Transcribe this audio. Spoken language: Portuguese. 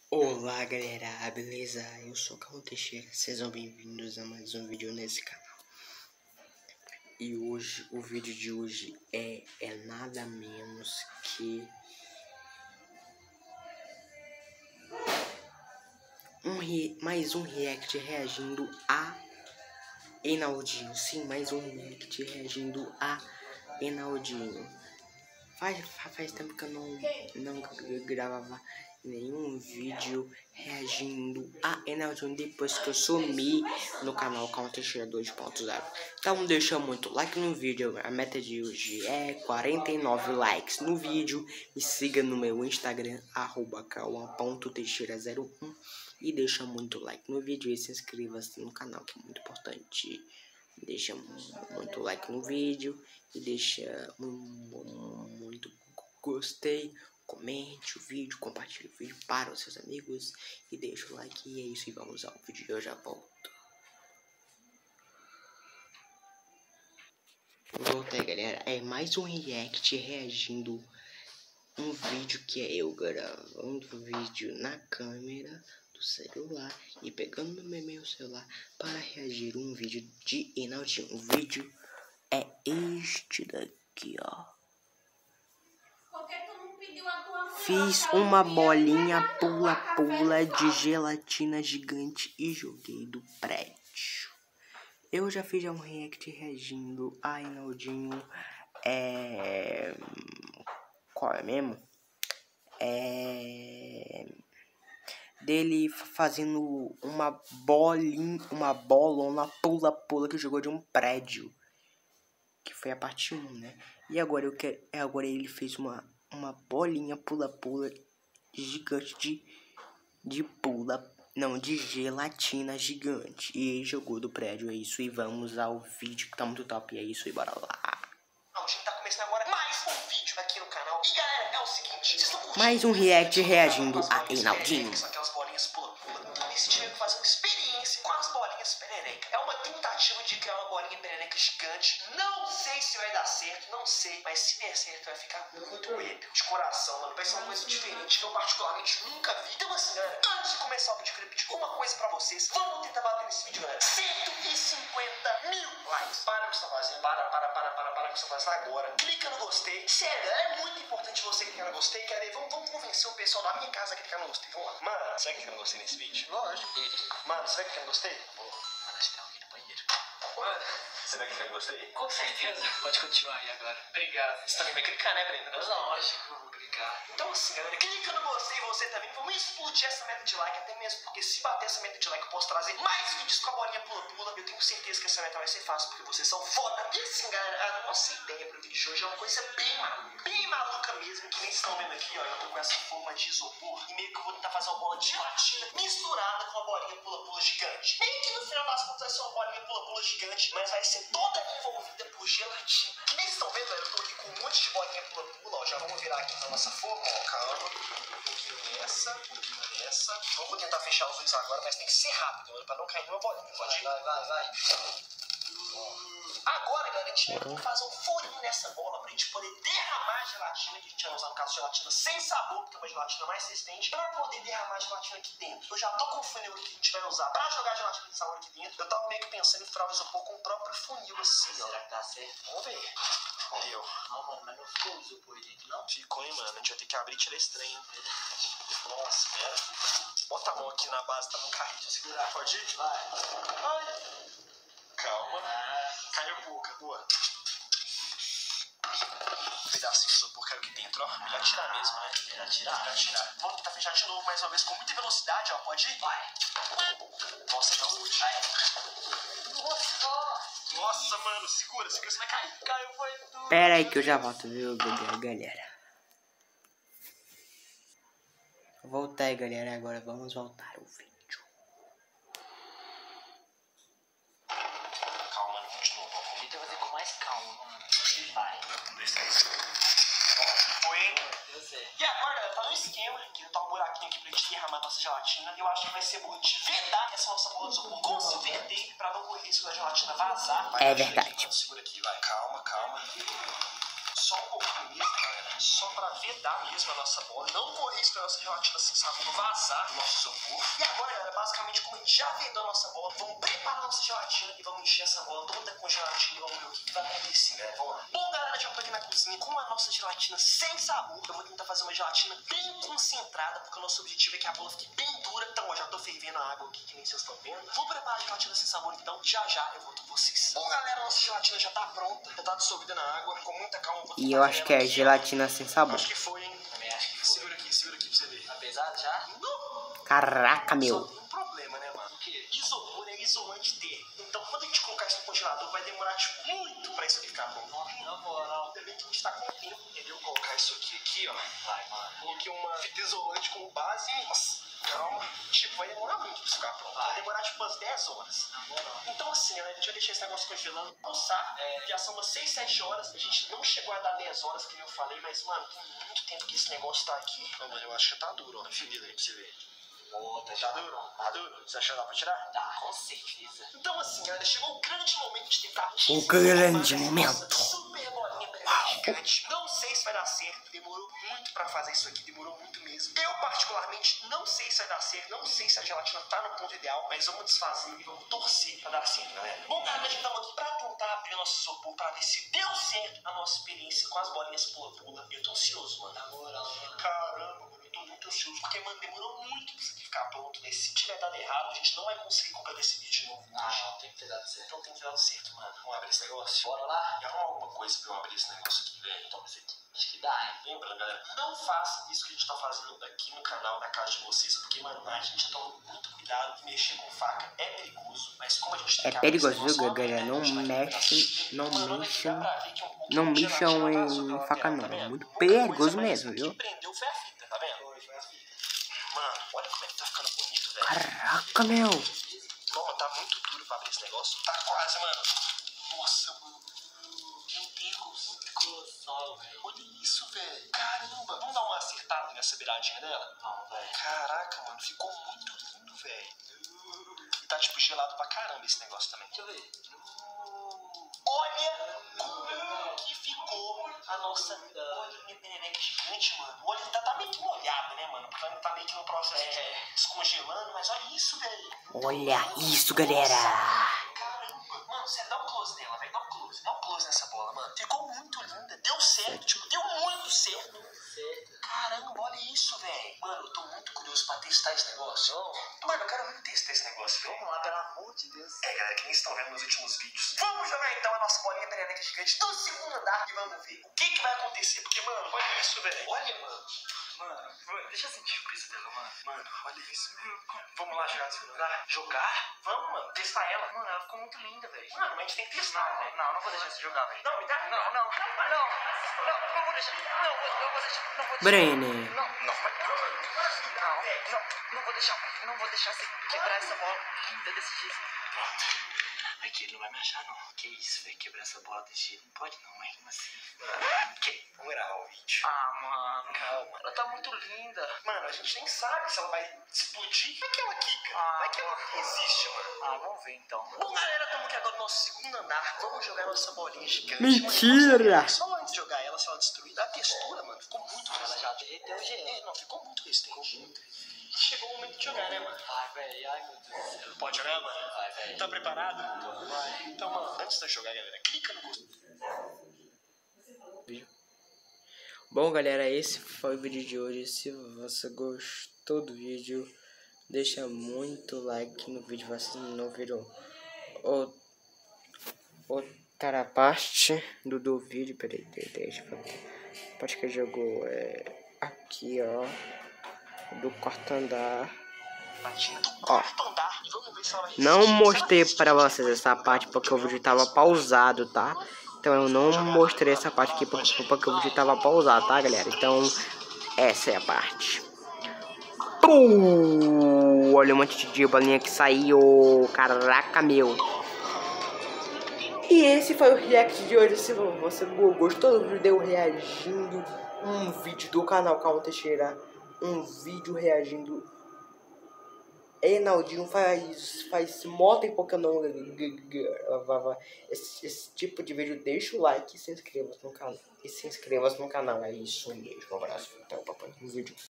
Olá galera, beleza? Eu sou o Calma Teixeira, sejam bem-vindos a mais um vídeo nesse canal. E hoje, o vídeo de hoje é nada menos que mais um react reagindo a Enaldinho. Sim, mais um react reagindo a Enaldinho. Faz tempo que eu não gravava nenhum vídeo reagindo a Enaldinho depois que eu sumi no canal Calma Teixeira 2.0. Então deixa muito like no vídeo. A meta de hoje é 49 likes no vídeo. Me siga no meu Instagram @calma.teixeira01 e deixa muito like no vídeo e se inscreva-se no canal, que é muito importante. Deixa muito like no vídeo e deixa muito gostei, comente o vídeo, compartilhe o vídeo para os seus amigos e deixa o like. E é isso, e vamos ao vídeo. Eu já volto. Voltei, galera. É mais um react reagindo um vídeo que é eu gravando o vídeo na câmera do celular e pegando meu celular para reagir um vídeo de Enaldinho. O vídeo é este daqui, ó. Fiz uma bolinha pula-pula de gelatina gigante e joguei do prédio. Eu já fiz um react reagindo a Enaldinho. Qual é mesmo? Dele fazendo uma bolona pula-pula que jogou de um prédio. Que foi a parte 1, né? E agora agora ele fez uma bolinha pula-pula gigante de gelatina gigante. E ele jogou do prédio, é isso. E vamos ao vídeo que tá muito top, é isso, e bora lá. O time tá começando agora mais um vídeo aqui no canal. E galera, é o seguinte, vocês estão curtindo? Mais um react reagindo a Enaldinho. São aquelas bolinhas pula-pula. Esse time vai fazer uma experiência com as bolinhas perereca. É uma tentativa de criar uma bolinha perereca gigante. Não sei se vai dar certo, não sei. Mas se der certo, vai ficar muito épico. De coração, mano. Vai ser uma coisa diferente que eu particularmente nunca vi. Então assim, galera, antes de começar o vídeo, eu queria pedir uma coisa pra vocês. Vamos tentar bater nesse vídeo, galera. 150 mil likes. Para o que você tá fazendo. Para o que você tá fazendo agora. Clica no gostei. Sério, é muito importante você clicar no gostei. Quer ver? Vamos convencer o pessoal da minha casa a clicar no gostei. Vamos lá. Mano, você vai clicar no gostei nesse vídeo? Lógico. Mano, você vai clicar no gostei? Vou. Mano, acho que tem alguém no banheiro. Mano, você vai clicar no gostei? Com certeza. Pode continuar aí agora. Obrigado. Você também vai clicar, né, Brenda? Lógico que eu vou clicar. Então assim, galera, clica no gostei e você também. Vamos explodir essa meta de like, até mesmo porque se bater essa meta de like eu posso trazer mais vídeos com a bolinha pula-pula. Eu tenho certeza que essa meta vai ser fácil, porque vocês são foda. E assim, galera, a nossa ideia pro vídeo de hoje é uma coisa bem maluca mesmo, que nem vocês estão vendo aqui, ó. Eu tô com essa forma de isopor e meio que eu vou tentar fazer uma bola de gelatina misturada com uma bolinha pula-pula gigante. Meio que no final das contas vai ser uma bolinha pula-pula gigante, mas vai ser toda envolvida por gelatina. Que nem vocês estão vendo, galera, eu tô aqui com um monte de bolinha pula-pula, ó. Já vamos virar aqui pra nossa forma, ó. Calma. Um pouquinho nessa. Vamos tentar fechar os dois agora, mas tem que ser rápido, mano, pra não cair numa bolinha. Pode ir. Vai. Agora, galera, a gente vai fazer um furinho nessa bola pra gente poder derramar a gelatina, que a gente vai usar, no caso, gelatina sem sabor, porque é uma gelatina mais resistente, pra poder derramar a gelatina aqui dentro. Eu já tô com o funil que a gente vai usar pra jogar a gelatina de sabor aqui dentro. Eu tava meio que pensando em furar o isopor com o próprio funil, assim, ó. Será que dá certo? Vamos ver. Deu. Não, mano, mas não ficou o isopor aí dentro, não? Ficou, hein, mano. A gente vai ter que abrir e tirar esse trem. Nossa, pera. Bota a mão aqui na base pra não cair. Deixa eu segurar. Pode ir? Vai. Ai. Calma. Caiu pouca, boa. Um pedacinho de isopor caiu aqui dentro, ó. Melhor tirar mesmo, né? Melhor tirar. Vamos tentar fechar de novo mais uma vez com muita velocidade, ó. Pode ir? Vai. Nossa, não pude. Nossa, mano, segura, você vai cair. Caiu, foi tudo. Pera aí que eu já volto, viu, galera? Voltei, galera. Agora vamos voltar ao vídeo. Calma, mano, vamos de novo. A gente vai fazer com mais calma, mano. Vai. 1, 2, 3. Foi, hein? Eu sei. E agora, galera, tá no esquema que tá um buraquinho aqui pra gente derramar nossa gelatina. E eu acho que vai ser bom a gente vedar essa nossa bola de isopor com se verter pra não correr risco da gelatina vazar. É verdade. Segura aqui, vai. Calma. Só um pouquinho mesmo, galera. Só pra vedar mesmo a nossa bola. Não correr isso pra nossa gelatina sem sabor vazar do nosso isopor. E agora, galera, basicamente, como a gente já vedou a nossa bola, vamos preparar a nossa gelatina e vamos encher essa bola toda com gelatina e vamos ver o que vai acontecer, galera. Vamos lá. Bom, galera, já tô aqui na cozinha com a nossa gelatina sem sabor. Eu vou tentar fazer uma gelatina bem concentrada, porque o nosso objetivo é que a bola fique bem dura. Então, ó, já tô fervendo a água aqui, que nem vocês estão vendo. Vou preparar a gelatina sem sabor, então já eu volto com vocês. Bom, galera, nossa gelatina já tá pronta, já tá dissolvida na água. Com muita calma, vou E eu acho que é gelatina sem sabor. Acho que foi, hein? Também acho que foi. Segura aqui pra você ver. Tá pesado já? Não! Caraca, Só meu. tem um problema, né, mano? Porque isopor é isolante termo. Então, quando a gente colocar isso no congelador, vai demorar, tipo, muito pra isso aqui ficar pronto. Não vou, não. Ainda bem que a gente tá com tempo, entendeu? Vou colocar isso aqui, ó. Vai, mano. Coloquei uma fita isolante como base. Nossa, calma. Tipo, vai demorar muito pra ficar pronto. Vai demorar, tipo, umas 10 horas. Então, assim, né, a gente vai deixar esse negócio congelando. Alçar, já são umas 6, 7 horas. A gente não chegou a dar 10 horas, que eu falei, mas, mano, tem muito tempo que esse negócio tá aqui. Não, mano, eu acho que tá duro, ó. Ferida aí pra você ver. Tá duro? Tá duro? Você acha que dá pra tirar? Tá, com certeza. Então, assim, galera, chegou o grande momento de tentar. O grande momento. Super bolinha preta gigante. Não sei se vai dar certo. Demorou muito pra fazer isso aqui. Demorou muito mesmo. Eu, particularmente, não sei se vai dar certo. Não sei se a gelatina tá no ponto ideal. Mas vamos desfazer e vamos torcer pra dar certo, galera. Bom, galera, a gente tava aqui pra tentar abrir nosso isopor pra ver se deu certo a nossa experiência com as bolinhas pula-pula. Eu tô ansioso, mano. Na moral, mano. Caramba, mano. Eu tô muito ansioso. Porque, mano, demorou muito pra isso aqui ficar pronto, né? Se tiver dado errado, a gente não vai conseguir completar esse vídeo de novo. Não, tem que ter dado certo. Então tem que dar certo, mano. Vamos abrir esse negócio? Bora lá? E arruma alguma coisa pra eu abrir esse negócio aqui, velho. Toma isso aqui. Acho que dá, hein? Lembrando, galera, não façam isso que a gente tá fazendo aqui no canal, na casa de vocês, porque, mano, a gente toma muito cuidado. Mexer com faca é perigoso, mas como a gente tem É perigoso, viu, galera? Não mexam em faca, não. É muito perigoso mesmo, viu? Prendeu foi a fita, tá vendo? Mano, olha como é que tá ficando bonito, velho. Caraca, meu. Mano, tá muito duro pra abrir esse negócio. Tá quase, mano. Nossa, mano. Meu Deus. Ficou solo, velho. Olha isso, velho. Caramba. Vamos dar uma acertada nessa beiradinha dela? Não, velho. Caraca, mano. Ficou muito lindo, velho. E tá, tipo, gelado pra caramba esse negócio também. Deixa eu ver. Olha como que ficou a nossa bolinha perereca gigante, mano. O olho tá meio que molhado, né, mano? Porque ainda tá meio que no processo de descongelando. Mas olha isso, velho. Olha isso, galera. Caramba. Mano, você dá um close nela, velho. Dá um close. Dá um close nessa bola, mano. Ficou muito linda. Deu certo. Tipo, deu muito certo. Caramba, olha isso, velho. Mano, eu tô muito curioso pra testar esse negócio. Mano, eu quero muito testar esse negócio, velho. Vamos lá, pelo amor de Deus. Galera, que nem estão vendo nos últimos vídeos. Vamos jogar então a nossa bolinha perereca gigante do segundo andar e vamos ver o que vai acontecer. Porque, mano, olha isso, velho. Olha, mano. Mano, deixa eu sentir o peso dela, mano. Mano, olha isso. Vamos lá jogar no segundo andar? Jogar? Vamos, mano. Testar ela. Mano, ela ficou muito linda, velho. Mano, mas a gente tem que testar, velho. Não vou deixar você jogar, velho. Não, me dá. Não vou deixar. Não vou deixar. Brenner. Não vou deixar você quebrar essa bola linda desse jeito. Pronto. Aqui ele não vai me achar, não. Que isso, velho? Quebrar essa bola desse jeito não pode, não, mas como assim? Vamos gravar o vídeo. Mano. Calma. Ela tá muito linda. Mano, a gente nem sabe se ela vai explodir. Vai que ela quica. Vai que ela resiste, mano. Vamos ver então. Bom, galera, estamos aqui agora no nosso segundo andar. Vamos jogar nossa bolinha gigante. Mentira! Mano, só antes de jogar ela, se ela destruir, a textura, mano, ficou muito Ela resistente. já derreteu o gelo. Não, ficou muito resistente. Chegou o momento de jogar, né, mano? Ai, velho. Ai, meu Deus do céu. Pode jogar, mano? Vai, velho. Tá preparado? Vai. Então, mano, antes de jogar, galera, clica no gostei. Bom, galera, esse foi o vídeo de hoje. Se você gostou do vídeo, deixa muito like no vídeo. Vocês não viram outra parte do vídeo. Peraí, deixa eu ver. Parte que jogou aqui, ó, do quarto andar. Ó, não mostrei pra vocês essa parte porque o vídeo tava pausado, tá? Então eu não mostrei essa parte aqui porque o vídeo tava pausado, tá, galera? Então essa é a parte. Olha um monte de bolinha que saiu. Caraca, meu. E esse foi o react de hoje. Se você gostou do vídeo, deu reagindo um vídeo do canal Calma Teixeira. Um vídeo reagindo. Enaldinho faz moto em Pokémon. Esse tipo de vídeo, deixa o like e se inscreva no canal. e se inscreva no canal. É isso, um beijo, um abraço, até o próximo vídeo.